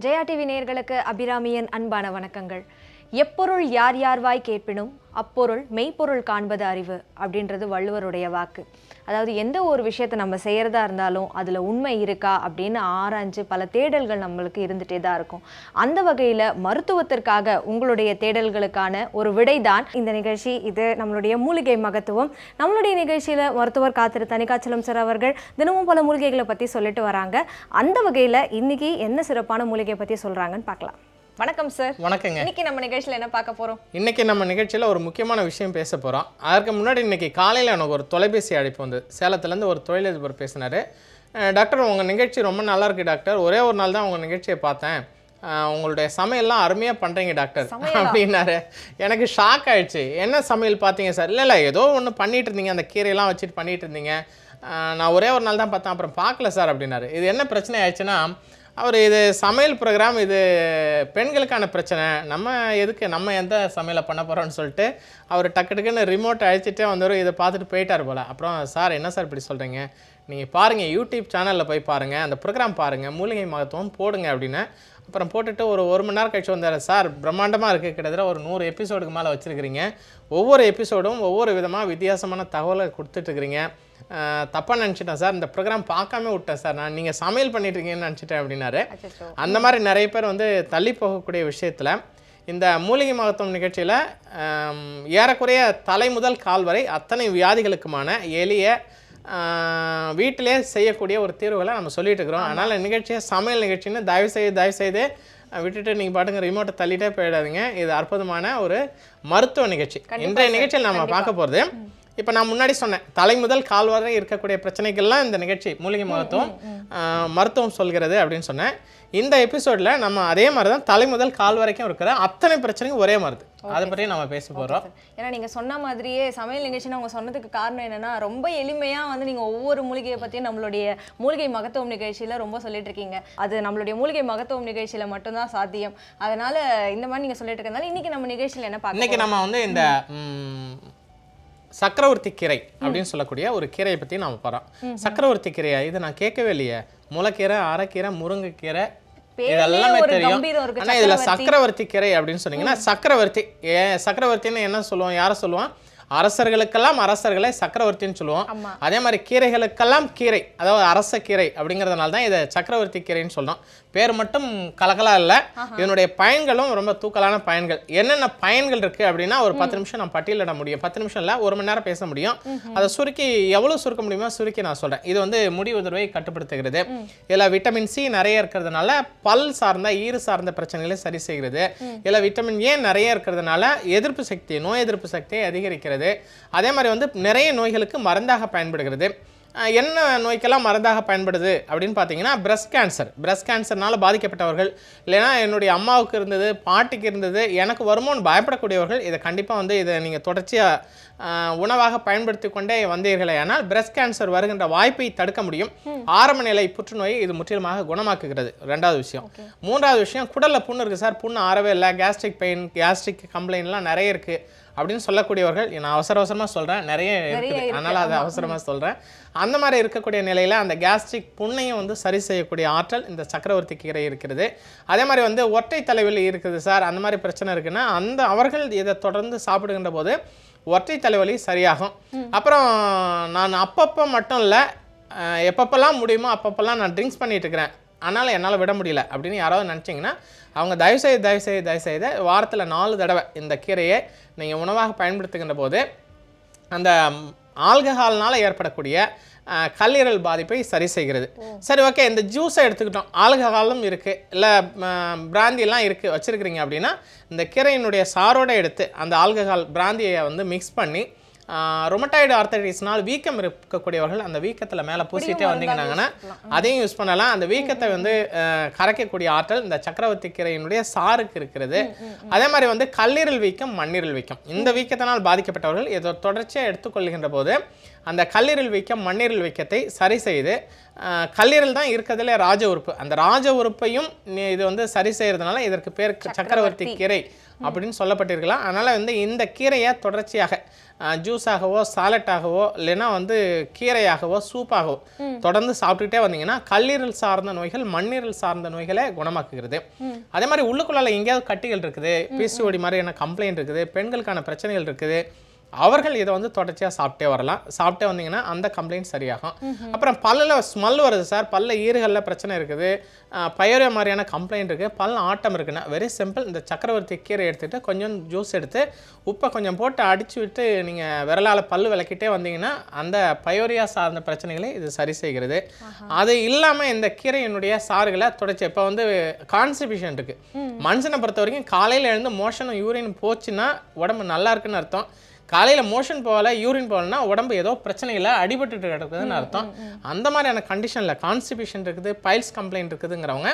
Jaya TV நேயர்களுக்கு அபிராமியின் அன்பான வணக்கங்கள். எப்பொருள் யார் யார்வாய் கேட்பினும் அப்பொருள் மெய்ப்பொருள் காண்பது அறிவு அப்படின்றது வள்ளுவருடைய வாக்கு. அதாவது எந்த ஒரு விஷயத்தை நம்ம செய்கிறதா இருந்தாலும் அதில் உண்மை இருக்கா அப்படின்னு ஆராய்ஞ்சு பல தேடல்கள் நம்மளுக்கு இருந்துகிட்டே தான் இருக்கும். அந்த வகையில் மருத்துவத்திற்காக உங்களுடைய தேடல்களுக்கான ஒரு விடை தான் இந்த நிகழ்ச்சி. இது நம்மளுடைய மூலிகை மகத்துவம். நம்மளுடைய நிகழ்ச்சியில் மருத்துவர் Dr.Thanigasalam சார் அவர்கள் தினமும் பல மூலிகைகளை பற்றி சொல்லிட்டு வராங்க. அந்த வகையில் இன்னைக்கு என்ன சிறப்பான மூலிகை பற்றி சொல்கிறாங்கன்னு பார்க்கலாம். வணக்கம் சார். வணக்கங்க. இன்னைக்கு நம்ம நிகழ்ச்சியில் என்ன பார்க்க போகிறோம்? இன்னைக்கு நம்ம நிகழ்ச்சியில் ஒரு முக்கியமான விஷயம் பேச போகிறோம். அதற்கு முன்னாடி இன்னைக்கு காலையில் எனக்கு ஒரு தொலைபேசி அழைப்பு வந்து சேலத்துலேருந்து ஒரு தொழிலதிபர் பேசினார். டாக்டர், உங்கள் நிகழ்ச்சி ரொம்ப நல்லா இருக்குது டாக்டர், ஒரே ஒரு நாள் தான் உங்கள் நிகழ்ச்சியை பார்த்தேன், உங்களுடைய சமையல்லாம் அருமையாக பண்ணுறீங்க டாக்டர் அப்படின்னாரு. எனக்கு ஷாக் ஆகிடுச்சு. என்ன சமையல் பார்த்தீங்க சார்? இல்லை ஏதோ ஒன்று பண்ணிகிட்டு இருந்தீங்க, அந்த கீரையெல்லாம் வச்சுட்டு பண்ணிகிட்டு இருந்தீங்க, நான் ஒரே ஒரு நாள் தான் பார்த்தேன், அப்புறம் பார்க்கல சார் அப்படின்னாரு. இது என்ன பிரச்சனை ஆயிடுச்சுன்னா, அவர் இது சமையல் ப்ரோக்ராம், இது பெண்களுக்கான பிரச்சனை, நம்ம எந்த சமையலை பண்ண போகிறோன்னு சொல்லிட்டு அவர் டக்குன்னு ரிமோட் அழைச்சிட்டே வந்தவர். இதை பார்த்துட்டு போயிட்டார் போல். அப்புறம் சார் என்ன சார் இப்படி சொல்கிறீங்க, நீங்கள் பாருங்கள் யூடியூப் சேனலில் போய் பாருங்கள், அந்த ப்ரோக்ராம் பாருங்கள், மூலிகை மகத்துவம் போடுங்க அப்படின்னு. அப்புறம் போட்டுட்டு ஒரு மணி நேரம் கழிச்சு வந்தார். சார் பிரம்மாண்டமாக இருக்குது, கிட்டத்தட்ட ஒரு 100 எபிசோடுக்கு மேலே வச்சுருக்கிறீங்க, ஒவ்வொரு எபிசோடும் ஒவ்வொரு விதமாக வித்தியாசமான தகவலை கொடுத்துட்ருக்குறீங்க, தப்பாக நினச்சிட்டேன் சார், இந்த ப்ரோக்ராம் பார்க்காம விட்டேன் சார், நான் நீங்கள் சமையல் பண்ணிட்டுருக்கீங்கன்னு நினச்சிட்டேன் அப்படின்னாரு. அந்த மாதிரி நிறைய பேர் வந்து தள்ளி போகக்கூடிய விஷயத்தில் இந்த மூலிகை மகத்துவம் நிகழ்ச்சியில் ஏறக்குறைய தலை முதல் கால் வரை அத்தனை வியாதிகளுக்குமான எளிய வீட்டிலே செய்யக்கூடிய ஒரு தீர்வுகளை நம்ம சொல்லிட்டு இருக்கிறோம். அதனால் நிகழ்ச்சியை சமையல் நிகழ்ச்சின்னு தயவுசெய்து விட்டுட்டு நீங்கள் பாட்டுங்க ரிமோட்டை தள்ளிட்டே போயிடாதீங்க. இது அற்புதமான ஒரு மருத்துவ நிகழ்ச்சி. இன்றைய நிகழ்ச்சியில் நம்ம பார்க்க போகிறது, இப்போ நான் முன்னாடி சொன்னேன், தலை முதல் கால் வரை இருக்கக்கூடிய பிரச்சனைகள்லாம் இந்த நிகழ்ச்சி மூலிகை மருத்துவம் சொல்கிறது அப்படின்னு சொன்னேன். இந்த எபிசோடில் நம்ம அதே மாதிரி தான் தலை முதல் கால் வரைக்கும் இருக்கிற அத்தனை பிரச்சனையும் ஒரே மருந்து, அதை பற்றி நம்ம பேச போகிறோம். ஏன்னா நீங்கள் சொன்ன மாதிரியே சமையல் நிகழ்ச்சின்னு அவங்க சொன்னதுக்கு காரணம் என்னென்னா, ரொம்ப எளிமையாக வந்து நீங்கள் ஒவ்வொரு மூலிகையை பற்றியும் நம்மளுடைய மூலிகை மகத்துவம் நிகழ்ச்சியில் ரொம்ப சொல்லிட்டு இருக்கீங்க. அது நம்மளுடைய மூலிகை மகத்துவம் நிகழ்ச்சியில் மட்டும்தான் சாத்தியம். அதனால் இந்த மாதிரி நீங்கள் சொல்லிட்டு இருக்கிறதுனால இன்றைக்கி நம்ம நிகழ்ச்சியில் என்ன பார்க்க, இன்றைக்கி நம்ம வந்து இந்த சக்கரவர்த்தி கீரை அப்படின்னு சொல்லக்கூடிய ஒரு கீரையை பற்றி நாம் போகிறோம். சக்கரவர்த்தி கீரையா? இது நான் கேட்கவே இல்லையே. முளைக்கீரை, அரைக்கீரை, முருங்கைக்கீரை இதெல்லாமே தெரியும். ஆனால் இதில் சக்கரவர்த்தி கீரை அப்படின்னு சொன்னீங்கன்னா, சக்கரவர்த்தின்னு என்ன சொல்லுவோம், யாரை சொல்லுவோம்? அரசர்களுக்கெல்லாம் அரசர்களை சக்கரவர்த்தின்னு சொல்லுவோம். அதே மாதிரி கீரைகளுக்கெல்லாம் கீரை, அதாவது அரச கீரை அப்படிங்கிறதுனால தான் இதை சக்கரவர்த்தி கீரைன்னு சொல்றோம். பேர் மட்டும் கலகலா இல்லை, இதனுடைய பயன்களும் ரொம்ப தூக்கலான பயன்கள். என்னென்ன பயன்கள் இருக்கு அப்படின்னா ஒரு 10 நிமிஷம் நான் பட்டியலிட முடியும். 10 நிமிஷம் இல்லை, 1 மணி நேரம் பேச முடியும். அதை சுருக்கி எவ்வளவு சுருக்க முடியுமோ சுருக்கி நான் சொல்றேன். இது வந்து முடி உதிர்வை கட்டுப்படுத்துகிறது. இதில் விட்டமின் சி நிறைய இருக்கிறதுனால பல் சார்ந்த ஈறு சார்ந்த பிரச்சனைகளை சரி செய்கிறது. இதில் விட்டமின் ஏ நிறைய இருக்கிறதுனால நோய் எதிர்ப்பு சக்தியை அதிகரிக்கிறது. அதே மாதிரி வந்து நிறைய நோய்களுக்கு மருந்தாக பயன்படுகிறது. என்ன நோய்க்கெல்லாம் மருந்தாக பயன்படுது அப்படின்னு பார்த்தீங்கன்னா, பிரஸ்ட் கேன்சர்னால பாதிக்கப்பட்டவர்கள், இல்லைன்னா என்னுடைய அம்மாவுக்கு இருந்தது, பாட்டிக்கு இருந்தது, எனக்கு வருமோன்னு பயப்படக்கூடியவர்கள் இதை கண்டிப்பாக வந்து இதை நீங்கள் தொடர்ச்சியாக உணவாக பயன்படுத்தி கொண்டே வந்தீர்களே ஆனால் பிரஸ்ட் கேன்சர் வருகின்ற வாய்ப்பை தடுக்க முடியும். ஆரம்ப நிலை புற்றுநோயை இது முற்றிலுமாக குணமாக்குகிறது. 2வது விஷயம். 3வது விஷயம், குடலில் புண்ணு இருக்குது சார், புண்ணு ஆறவே இல்லை, கேஸ்ட்ரிக் பெயின், கேஸ்ட்ரிக் கம்ப்ளைண்ட்லாம் நிறைய இருக்குது அப்படின்னு சொல்லக்கூடியவர்கள், நான் அவசரமாக சொல்கிறேன், நிறைய இருக்குது, அதனால் அதை அவசரமாக சொல்கிறேன். அந்த மாதிரி இருக்கக்கூடிய நிலையில் அந்த கேஸ்ட்ரிக் புண்ணையும் வந்து சரி செய்யக்கூடிய ஆற்றல் இந்த சக்கரவர்த்தி கீரை இருக்கிறது. அதே மாதிரி வந்து ஒற்றை தலைவலி இருக்குது சார், அந்த மாதிரி பிரச்சனை இருக்குன்னா அவர்கள் இதை தொடர்ந்து சாப்பிடுகின்ற போது ஒற்றை தலைவலி சரியாகும். அப்புறம் நான் அப்பப்போ மட்டும் இல்லை, எப்பப்பெல்லாம் முடியுமோ அப்பப்பெல்லாம் நான் ட்ரிங்க்ஸ் பண்ணிட்டு இருக்கிறேன், அதனால் என்னால் விட முடியல அப்படின்னு யாராவது நினச்சிங்கன்னா அவங்க தயவுசெய்து வாரத்தில் 4 தடவை இந்த கீரையை நீங்கள் உணவாக பயன்படுத்துகின்ற போது அந்த ஆல்கஹால்னால் ஏற்படக்கூடிய கல்லீரல் பாதிப்பை சரி செய்கிறது. சரி, ஓகே, இந்த ஜூஸை எடுத்துக்கிட்டோம், ஆல்கஹாலும் இருக்குது, இல்லை பிராந்தியெல்லாம் இருக்குது வச்சுருக்கிறீங்க அப்படின்னா இந்த கீரையினுடைய சாரோடு எடுத்து அந்த ஆல்கஹால் பிராந்தியை வந்து மிக்ஸ் பண்ணி ரொமட்டாய்டு ஆர்த்தரைட்டிஸ்னால் வீக்கம் இருக்கக்கூடியவர்கள் அந்த வீக்கத்தில் மேலே பூசிட்டே வந்தீங்கன்னா அதையும் யூஸ் பண்ணலாம். அந்த வீக்கத்தை வந்து கரைக்கக்கூடிய ஆற்றல் இந்த சக்கரவர்த்தி கீரையினுடைய சாருக்கு இருக்கிறது. அதே மாதிரி வந்து கல்லீரல் வீக்கம், மண்ணீரல் வீக்கம், இந்த வீக்கத்தினால் பாதிக்கப்பட்டவர்கள் இதை தொடர்ச்சியாக எடுத்துக்கொள்கின்ற போது அந்த கல்லீரல் வீக்கம், மண்ணீரல் வீக்கத்தை சரி செய்து கல்லீரல் தான் இருக்கிறதுல ராஜ உறுப்பு. அந்த ராஜ உறுப்பையும் இது வந்து சரி செய்யறதுனால இதற்கு பேர் சக்கரவர்த்தி கீரை அப்படின்னு சொல்லப்பட்டிருக்கலாம். அதனால் வந்து இந்த கீரையை தொடர்ச்சியாக ஜூஸாகவோ சாலட்டாகவோ இல்லைன்னா வந்து கீரையாகவோ சூப்பாகவோ தொடர்ந்து சாப்பிட்டுக்கிட்டே வந்தீங்கன்னா கல்லீரல் சார்ந்த நோய்கள் மண்ணீரல் சார்ந்த நோய்களை குணமாக்குகிறது. அதே மாதிரி உள்ளுக்குள்ளால எங்கேயாவது கட்டிகள் இருக்குது, பிசிஓடி மாதிரியான கம்ப்ளைண்ட் இருக்குது, பெண்களுக்கான பிரச்சனைகள் இருக்குது, அவர்கள் இதை வந்து தொடர்ச்சியாக சாப்பிட்டே வரலாம். சாப்பிட்டே வந்தீங்கன்னா அந்த கம்ப்ளைண்ட் சரியாகும். அப்புறம் பல்லில் ஸ்மெல் வருது சார், பல்ல ஈறுகளில் பிரச்சனை இருக்குது, பயோரியா மாதிரியான கம்ப்ளைண்ட் இருக்குது, பல்ல ஆட்டம் இருக்குன்னா வெரி சிம்பிள், இந்த சக்கரவர்த்தி கீரை எடுத்துகிட்டு கொஞ்சம் ஜூஸ் எடுத்து உப்பை கொஞ்சம் போட்டு அடித்து விட்டு நீங்கள் விரலால் பல் விளக்கிட்டே வந்தீங்கன்னா அந்த பயோரியா சார்ந்த பிரச்சனைகளை இது சரி செய்கிறது. அது இல்லாமல் இந்த கீரையினுடைய சாறுகளை தொடர்ச்சி இப்போ வந்து கான்ஸ்டிபியூஷன் இருக்குது. மனுஷனை பொறுத்த வரைக்கும் காலையில் எழுந்து மோஷனும் யூரின் போச்சுன்னா உடம்பு நல்லா இருக்குன்னு அர்த்தம். காலையில் மோஷன் போகல யூரின் போகலன்னா உடம்பு ஏதோ பிரச்சனையில் அடிபட்டு கிடக்குதுன்னு அர்த்தம். அந்த மாதிரியான கண்டிஷனில் கான்ஸ்டிபியூஷன் இருக்குது, பைல்ஸ் கம்ப்ளைண்ட் இருக்குதுங்கிறவங்க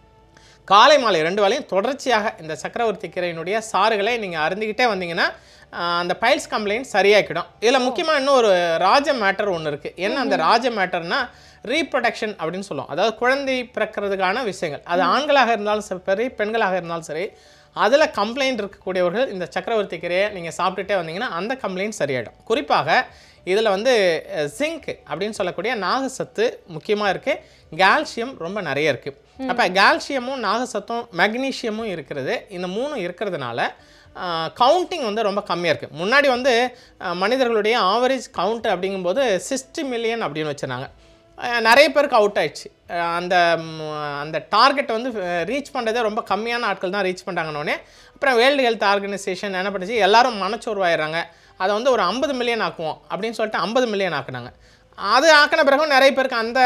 காலை மாலை 2 வேளையும் தொடர்ச்சியாக இந்த சக்கரவர்த்தி கீரையினுடைய சாறுகளை நீங்கள் அருந்திக்கிட்டே வந்தீங்கன்னா அந்த பைல்ஸ் கம்ப்ளைண்ட் சரியாக்கிடும். இதில் முக்கியமாக இன்னும் ஒரு ராஜ மேட்டர் ஒன்று இருக்குது. என்ன அந்த ராஜ மேட்டர்னா ரீப்ரொடக்ஷன் அப்படின்னு சொல்லுவோம். அதாவது குழந்தை பிறக்கிறதுக்கான விஷயங்கள், அது ஆண்களாக இருந்தாலும் சரி பெண்களாக இருந்தாலும் சரி, அதில் கம்ப்ளைண்ட் இருக்கக்கூடியவர்கள் இந்த சக்கரவர்த்தி கீரையை நீங்கள் சாப்பிட்டுட்டே வந்தீங்கன்னா அந்த கம்ப்ளைண்ட் சரியாயிடும். குறிப்பாக இதில் வந்து ஜிங்க் அப்படின்னு சொல்லக்கூடிய நாகசத்து முக்கியமாக இருக்குது, கால்சியம் ரொம்ப நிறைய இருக்குது. அப்போ கால்சியமும் நாகசத்தும் மெக்னீஷியமும் இருக்கிறது. இந்த 3 இருக்கிறதுனால கவுண்டிங் வந்து ரொம்ப கம்மியாக இருக்குது. முன்னாடி வந்து மனிதர்களுடைய ஆவரேஜ் கவுண்ட் அப்படிங்கும்போது 60 மில்லியன் அப்படின்னு வச்சுருந்தாங்க. நிறைய பேருக்கு அவுட் ஆயிடுச்சு. அந்த அந்த டார்கெட்டை வந்து ரீச் பண்ணுறதே ரொம்ப கம்மியான ஆட்கள் தான் ரீச் பண்ணுறாங்கன்னொடனே அப்புறம் வேர்ல்டு ஹெல்த் ஆர்கனைசேஷன் என்ன பண்ணுச்சு, எல்லாரும் மனச்சோர்வாயிடுறாங்க, அதை வந்து ஒரு 50 மில்லியன் ஆக்குவோம் அப்படின்னு சொல்லிட்டு 50 மில்லியன் ஆக்குனாங்க. அது ஆக்கின பிறகும் நிறைய பேருக்கு அந்த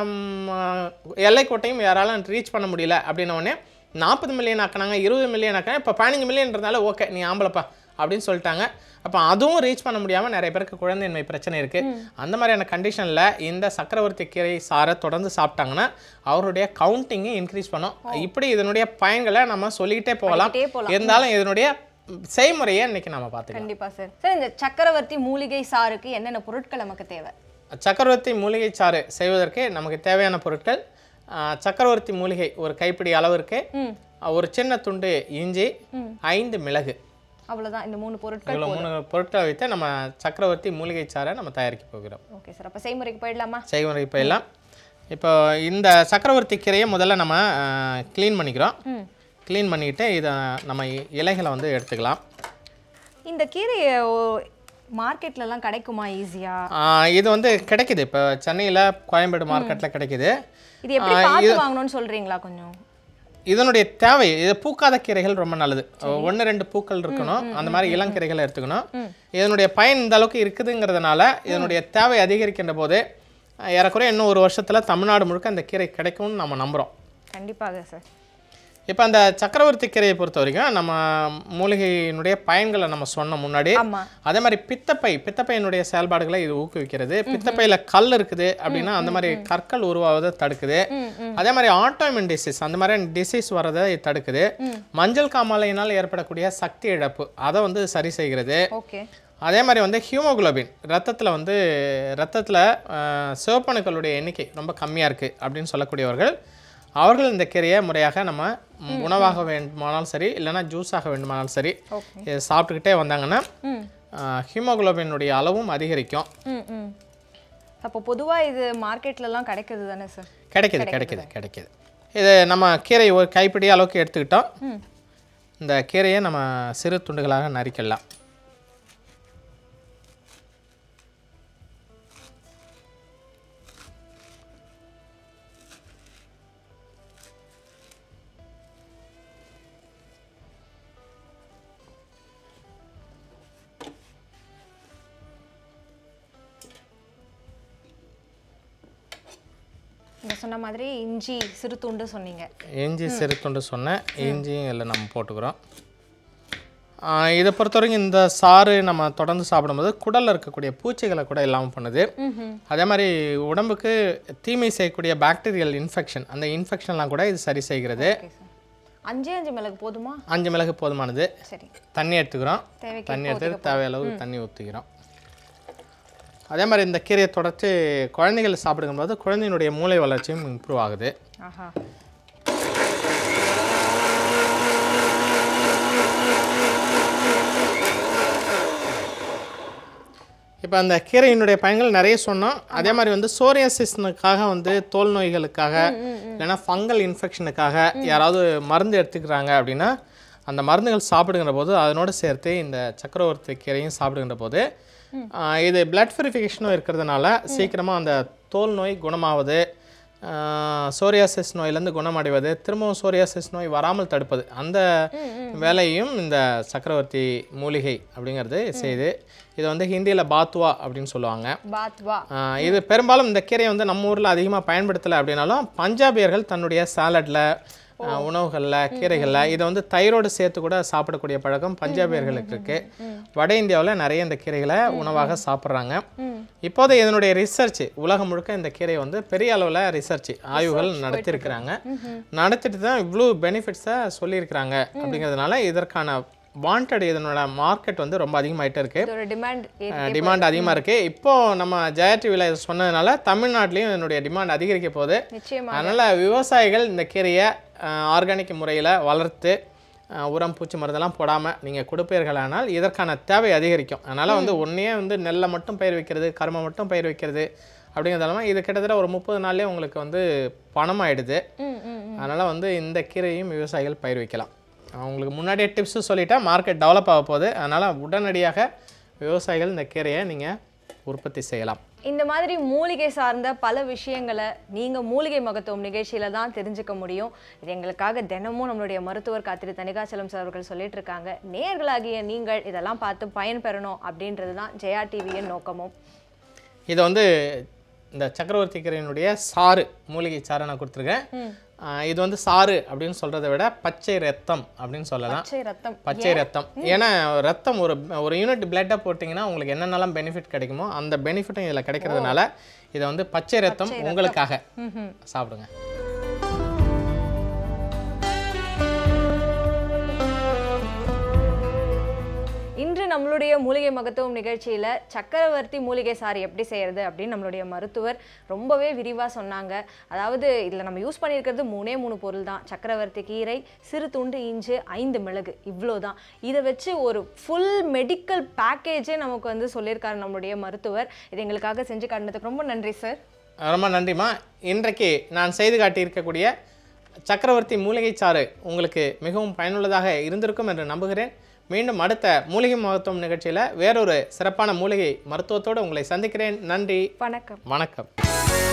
எல்லைக்கோட்டையும் யாராலும் ரீச் பண்ண முடியல அப்படின்னோடனே 40 மில்லியன் ஆக்கினாங்க, 20 மில்லியன் ஆக்கினாங்க. இப்போ 15 மில்லியன்றதுனால ஓகே நீ ஆம்பளப்பா அப்படின்னு சொல்லிட்டாங்க. அப்போ அதுவும் ரீச் பண்ண முடியாமல் நிறைய பேருக்கு குழந்தையின்மை பிரச்சனை இருக்குது. அந்த மாதிரியான கண்டிஷனில் இந்த சக்கரவர்த்தி கீரை சாரை தொடர்ந்து சாப்பிட்டாங்கன்னா அவருடைய கவுண்டிங்கை இன்க்ரீஸ் பண்ணும். இப்படி இதனுடைய பயன்களை நம்ம சொல்லிக்கிட்டே போகலாம். இருந்தாலும் இதனுடைய செய்முறையை இன்னைக்கு நம்ம பார்த்துக்கலாம். கண்டிப்பாக சார். சார், இந்த சக்கரவர்த்தி மூலிகை சாருக்கு என்னென்ன பொருட்கள் நமக்கு தேவை? சக்கரவர்த்தி மூலிகை சாறு செய்வதற்கு நமக்கு தேவையான பொருட்கள் சக்கரவர்த்தி மூலிகை ஒரு கைப்பிடி அளவிற்கு, ஒரு சின்ன துண்டு இஞ்சி, 5 மிளகு, அவ்வளவுதான். இந்த 3 பொருட்கள், 3 பொருட்களை வைத்து நம்ம சக்கரவர்த்தி மூலிகை சாறை நம்ம தயாரிக்க போகிறோம். ஓகே சார், அப்போ செய்முறைக்கு போயிடலாமா? செய்முறைக்கு போயிடலாம். இப்போ இந்த சக்கரவர்த்தி கீரையை முதல்ல நம்ம க்ளீன் பண்ணிக்கிறோம். க்ளீன் பண்ணிக்கிட்டு இதை நம்ம இலைகளை வந்து எடுத்துக்கலாம். இந்த கீரையை மார்க்கெட்லலாம் கிடைக்குமா ஈஸியா? இது வந்து கிடைக்குது. இப்போ சென்னையில் கோயம்பேடு மார்க்கெட்டில் கிடைக்குது. இது எப்படி பார்த்து வாங்கணும்னு சொல்கிறீங்களா கொஞ்சம்? இதனுடைய தேவை, இது பூக்காத கீரைகள் ரொம்ப நல்லது. 1-2 பூக்கள் இருக்கணும், அந்த மாதிரி இளங்கீரைகளை எடுத்துக்கணும். இதனுடைய பயன் இந்த அளவுக்கு இருக்குதுங்கிறதுனால இதனுடைய தேவை அதிகரிக்கின்ற போது ஏறக்குறைய இன்னும் 1 வருஷத்தில் தமிழ்நாடு முழுக்க அந்த கீரை கிடைக்கும்னு நம்ம நம்புகிறோம். கண்டிப்பாக சார். இப்போ அந்த சக்கரவர்த்தி கீரையை பொறுத்த வரைக்கும் நம்ம மூலிகையினுடைய பயன்களை நம்ம சொன்ன முன்னாடி, அதே மாதிரி பித்தப்பையினுடைய செயல்பாடுகளை இது ஊக்குவிக்கிறது. பித்தப்பையில் கல் இருக்குது அப்படின்னா அந்த மாதிரி கற்கள் உருவாவதை தடுக்குது. அதே மாதிரி ஆட்டோமின் டிசீஸ், அந்த மாதிரி டிசீஸ் வர்றதை தடுக்குது. மஞ்சள் காமாலையினால் ஏற்படக்கூடிய சக்தி இழப்பு அதை வந்து சரி செய்கிறது. அதே மாதிரி வந்து ஹீமோகுளோபின் ரத்தத்தில் சிவப்பணுக்களுடைய எண்ணிக்கை ரொம்ப கம்மியாக இருக்குது அப்படின்னு சொல்லக்கூடியவர்கள் அவர்கள் இந்த கீரையை முறையாக நம்ம உணவாக வேண்டுமானாலும் சரி இல்லைனா ஜூஸாக வேண்டுமானாலும் சரி சாப்பிட்டுக்கிட்டே வந்தாங்கன்னா ஹீமோகுளோபினுடைய அளவும் அதிகரிக்கும். அப்போ பொதுவாக இது மார்க்கெட்லலாம் கிடைக்குது தானே சார்? கிடைக்குது. இது நம்ம கீரை ஒரு கைப்பிடி அளவுக்கு எடுத்துக்கிட்டோம். இந்த கீரையை நம்ம சிறு துண்டுகளாக நறுக்கலாம். சொன்ன மாதிரி இஞ்சி சிறு துண்டு சொன்னீங்க. இஞ்சி சிறு துண்டு சொன்னேன். இஞ்சியும் இல்லை நம்ம போட்டுக்கிறோம். இதை பொறுத்த வரைக்கும் இந்த சாறு நம்ம தொடர்ந்து சாப்பிடும்போது குடலில் இருக்கக்கூடிய பூச்சிகளை கூட இல்லாமல் பண்ணுது. அதே மாதிரி உடம்புக்கு தீமை செய்யக்கூடிய பாக்டீரியல் இன்ஃபெக்ஷன், அந்த இன்ஃபெக்ஷன்லாம் கூட இது சரி செய்கிறது. 5 மிளகு போதுமா? 5 மிளகு போதுமானது. சரி, தண்ணி எடுத்துக்கிறோம். தண்ணி எடுத்து தேவையளவு தண்ணி ஊற்றிக்கிறோம். அதே மாதிரி இந்த கீரையை தொடர்ச்சி குழந்தைகள் சாப்பிடும்போது குழந்தையினுடைய மூளை வளர்ச்சியும் இம்ப்ரூவ் ஆகுது. இப்போ அந்த கீரையினுடைய பயன்கள் நிறைய சொன்னோம். அதே மாதிரி வந்து சோரியாசிஸ்னுக்காக வந்து தோல் நோய்களுக்காக இல்லைன்னா ஃபங்கல் இன்ஃபெக்ஷனுக்காக யாராவது மருந்து எடுத்துக்கிறாங்க அப்படின்னா அந்த மருந்துகள் சாப்பிடுகின்ற போது அதனோடு சேர்த்து இந்த சக்கரவர்த்தி கீரையும் சாப்பிடுகின்ற போது இது பிளட் பியூரிஃபிகேஷனும் இருக்கிறதுனால சீக்கிரமாக அந்த தோல் நோய் குணமாவது, சோரியாசிஸ் நோயிலேருந்து குணமடைவது, திரும்பவும் சோரியாசிஸ் நோய் வராமல் தடுப்பது, அந்த வேலையும் இந்த சக்கரவர்த்தி மூலிகை அப்படிங்கிறது செய்யுது. இது வந்து ஹிந்தியில் பாத்வா அப்படின்னு சொல்லுவாங்க. இது பெரும்பாலும் இந்த கீரையை வந்து நம்ம ஊரில் அதிகமாக பயன்படுத்தலை அப்படின்னாலும் பஞ்சாபியர்கள் தன்னுடைய சாலட்டில், உணவுகளில், கீரைகளில் இதை வந்து தயிரோடு சேர்த்து கூட சாப்பிடக்கூடிய பழக்கம் பஞ்சாபியர்களுக்கு இருக்குது. வட இந்தியாவில் நிறைய இந்த கீரைகளை உணவாக சாப்பிட்றாங்க. இப்போது இதனுடைய ரிசர்ச் உலகம் முழுக்க இந்த கீரையை வந்து பெரிய அளவில் ரிசர்ச் ஆய்வுகள் நடத்தியிருக்கிறாங்க. நடத்திட்டு தான் இவ்வளோ பெனிஃபிட்ஸை சொல்லியிருக்கிறாங்க. அப்படிங்கிறதுனால இதற்கான வாண்டட் இதனோட மார்க்கெட் வந்து ரொம்ப அதிகமாகிட்டே இருக்குது. டிமாண்ட் அதிகமாக இருக்குது. இப்போது நம்ம ஜெயா டிவியில் இதை சொன்னதுனால தமிழ்நாட்டிலையும் இதனுடைய டிமாண்ட் அதிகரிக்க போகுது. அதனால் விவசாயிகள் இந்த கீரையை ஆர்கானிக் முறையில் வளர்த்து உரம் பூச்சி மருந்தெல்லாம் போடாமல் நீங்கள் கொடுப்பீர்களானால் இதற்கான தேவை அதிகரிக்கும். அதனால் வந்து ஒன்றையே வந்து நெல்லை மட்டும் பயிர் வைக்கிறது, கரும்பை மட்டும் பயிர் வைக்கிறது அப்படிங்கிறதால இது கிட்டத்தட்ட ஒரு 30 நாள்லேயே உங்களுக்கு வந்து பணம் ஆகிடுது. அதனால் வந்து இந்த கீரையும் விவசாயிகள் பயிர் வைக்கலாம். அவங்களுக்கு முன்னாடியே டிப்ஸு சொல்லிட்டேன். மார்க்கெட் டெவலப் ஆக போகுது. அதனால் உடனடியாக விவசாயிகள் இந்த கீரையை நீங்கள் உற்பத்தி செய்யலாம். இந்த மாதிரி மூலிகை சார்ந்த பல விஷயங்களை நீங்கள் மூலிகை மகத்துவம் நிகழ்ச்சியில் தான் தெரிஞ்சுக்க முடியும். இது எங்களுக்காக தினமும் நம்மளுடைய மருத்துவர் டாக்டர் தனிகாசலம் சார் அவர்கள் சொல்லிட்டு இருக்காங்க. நேயர்களாகிய நீங்கள் இதெல்லாம் பார்த்து பயன்பெறணும் அப்படின்றது தான் ஜெயா டிவியின் நோக்கமும். இதை வந்து இந்த சக்கரவர்த்தி கீரையினுடைய சாறு, மூலிகை சாறை நான் கொடுத்துருக்கேன். இது வந்து சாறு அப்படின்னு சொல்கிறத விட பச்சை ரத்தம் அப்படின்னு சொல்லலாம். பச்சை ரத்தம். ஏன்னா ரத்தம் ஒரு யூனிட் பிளட்டை போட்டிங்கன்னா உங்களுக்கு என்னென்னலாம் பெனிஃபிட் கிடைக்குமோ அந்த பெனிஃபிட்டும் இதில் கிடைக்கிறதுனால இதை வந்து பச்சை ரத்தம் உங்களுக்காக சாப்பிடுங்க. இன்று நம்மளுடைய மூலிகை மகத்துவம் நிகழ்ச்சியில் சக்கரவர்த்தி மூலிகை சாறு எப்படி செய்கிறது அப்படின்னு நம்மளுடைய மருத்துவர் ரொம்பவே விரிவாக சொன்னாங்க. அதாவது இதில் நம்ம யூஸ் பண்ணியிருக்கிறது 3 பொருள் தான். சக்கரவர்த்தி கீரை, சிறு துண்டு இஞ்சி, 5 மிளகு, இவ்வளோ தான். இதை வச்சு ஒரு ஃபுல் மெடிக்கல் பேக்கேஜே நமக்கு வந்து சொல்லியிருக்காரு நம்மளுடைய மருத்துவர். இது எங்களுக்காக செஞ்சு காட்டினதுக்கு ரொம்ப நன்றி சார். ரொம்ப நன்றிம்மா. இன்றைக்கு நான் செய்து காட்டியிருக்கக்கூடிய சக்கரவர்த்தி மூலிகை சாறு உங்களுக்கு மிகவும் பயனுள்ளதாக இருந்திருக்கும் என்று நம்புகிறேன். மீண்டும் அடுத்த மூலிகை மகத்துவம் நிகழ்ச்சியில் வேறொரு சிறப்பான மூலிகை மருத்துவத்தோடு உங்களை சந்திக்கிறேன். நன்றி. வணக்கம். வணக்கம்.